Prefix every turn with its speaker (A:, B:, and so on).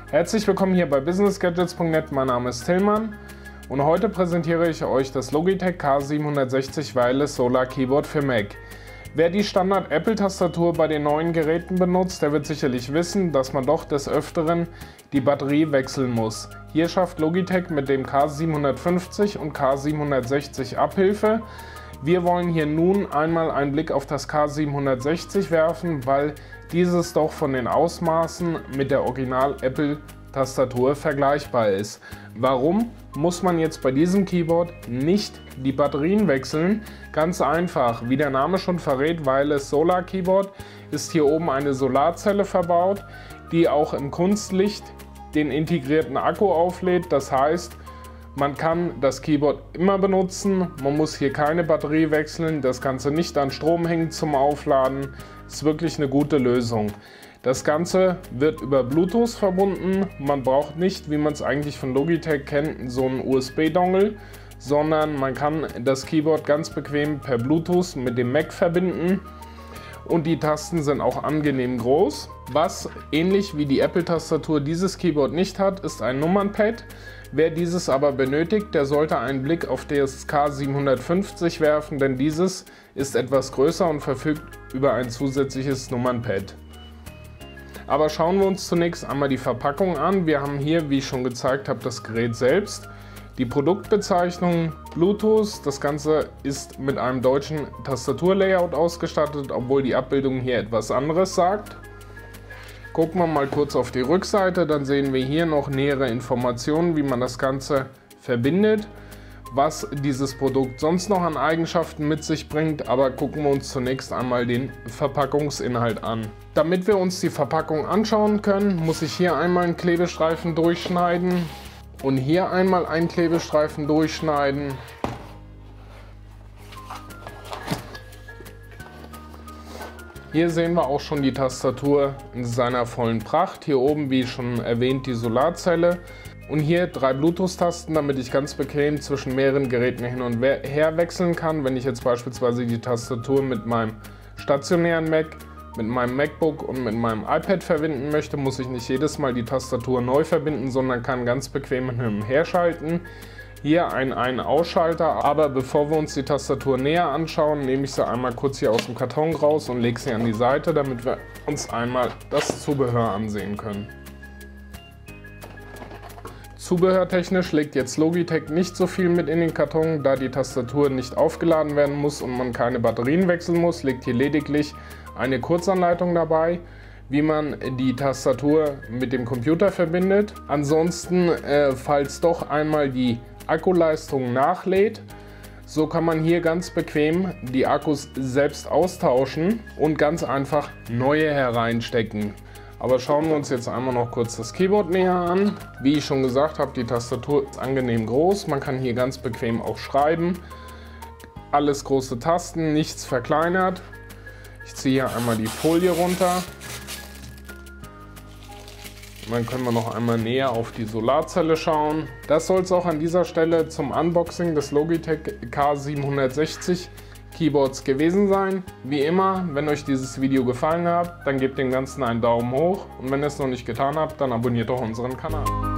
A: Herzlich willkommen hier bei businessgadgets.net, mein Name ist Tillmann und heute präsentiere ich euch das Logitech K760 Wireless Solar Keyboard für Mac. Wer die Standard Apple Tastatur bei den neuen Geräten benutzt, der wird sicherlich wissen, dass man doch des Öfteren die Batterie wechseln muss. Hier schafft Logitech mit dem K750 und K760 Abhilfe. Wir wollen hier nun einmal einen Blick auf das K760 werfen, weil dieses doch von den Ausmaßen mit der Original Apple Tastatur vergleichbar ist. Warum muss man jetzt bei diesem Keyboard nicht die Batterien wechseln? Ganz einfach, wie der Name schon verrät, Wireless Solar Keyboard, ist hier oben eine Solarzelle verbaut, die auch im Kunstlicht den integrierten Akku auflädt. Das heißt, man kann das Keyboard immer benutzen, man muss hier keine Batterie wechseln, das Ganze nicht an Strom hängen zum Aufladen. Ist wirklich eine gute Lösung. Das Ganze wird über Bluetooth verbunden. Man braucht nicht, wie man es eigentlich von Logitech kennt, so einen USB-Dongle, sondern man kann das Keyboard ganz bequem per Bluetooth mit dem Mac verbinden. Und die Tasten sind auch angenehm groß. Was ähnlich wie die Apple-Tastatur dieses Keyboard nicht hat, ist ein Nummernpad. Wer dieses aber benötigt, der sollte einen Blick auf das K750 werfen, denn dieses ist etwas größer und verfügt über ein zusätzliches Nummernpad. Aber schauen wir uns zunächst einmal die Verpackung an. Wir haben hier, wie ich schon gezeigt habe, das Gerät selbst. Die Produktbezeichnung Bluetooth, das Ganze ist mit einem deutschen Tastaturlayout ausgestattet, obwohl die Abbildung hier etwas anderes sagt. Gucken wir mal kurz auf die Rückseite, dann sehen wir hier noch nähere Informationen, wie man das Ganze verbindet, was dieses Produkt sonst noch an Eigenschaften mit sich bringt, aber gucken wir uns zunächst einmal den Verpackungsinhalt an. Damit wir uns die Verpackung anschauen können, muss ich hier einmal einen Klebestreifen durchschneiden und hier einmal einen Klebestreifen durchschneiden. Hier sehen wir auch schon die Tastatur in seiner vollen Pracht. Hier oben, wie schon erwähnt, die Solarzelle. Und hier 3 Bluetooth-Tasten, damit ich ganz bequem zwischen mehreren Geräten hin und her wechseln kann. Wenn ich jetzt beispielsweise die Tastatur mit meinem stationären Mac, mit meinem MacBook und mit meinem iPad verbinden möchte, muss ich nicht jedes Mal die Tastatur neu verbinden, sondern kann ganz bequem hin und her schalten. Hier ein Ausschalter, aber bevor wir uns die Tastatur näher anschauen, nehme ich sie einmal kurz hier aus dem Karton raus und lege sie an die Seite, damit wir uns einmal das Zubehör ansehen können. Zubehörtechnisch legt jetzt Logitech nicht so viel mit in den Karton, da die Tastatur nicht aufgeladen werden muss und man keine Batterien wechseln muss, liegt hier lediglich eine Kurzanleitung dabei, wie man die Tastatur mit dem Computer verbindet. Ansonsten, falls doch einmal die Akkuleistung nachlädt, so kann man hier ganz bequem die Akkus selbst austauschen und ganz einfach neue hereinstecken. Aber schauen wir uns jetzt einmal noch kurz das Keyboard näher an. Wie ich schon gesagt habe, die Tastatur ist angenehm groß, man kann hier ganz bequem auch schreiben. Alles große Tasten, nichts verkleinert. Ich ziehe hier einmal die Folie runter. Dann können wir noch einmal näher auf die Solarzelle schauen. Das soll es auch an dieser Stelle zum Unboxing des Logitech K760 Keyboards gewesen sein. Wie immer, wenn euch dieses Video gefallen hat, dann gebt dem Ganzen einen Daumen hoch und wenn ihr es noch nicht getan habt, dann abonniert doch unseren Kanal.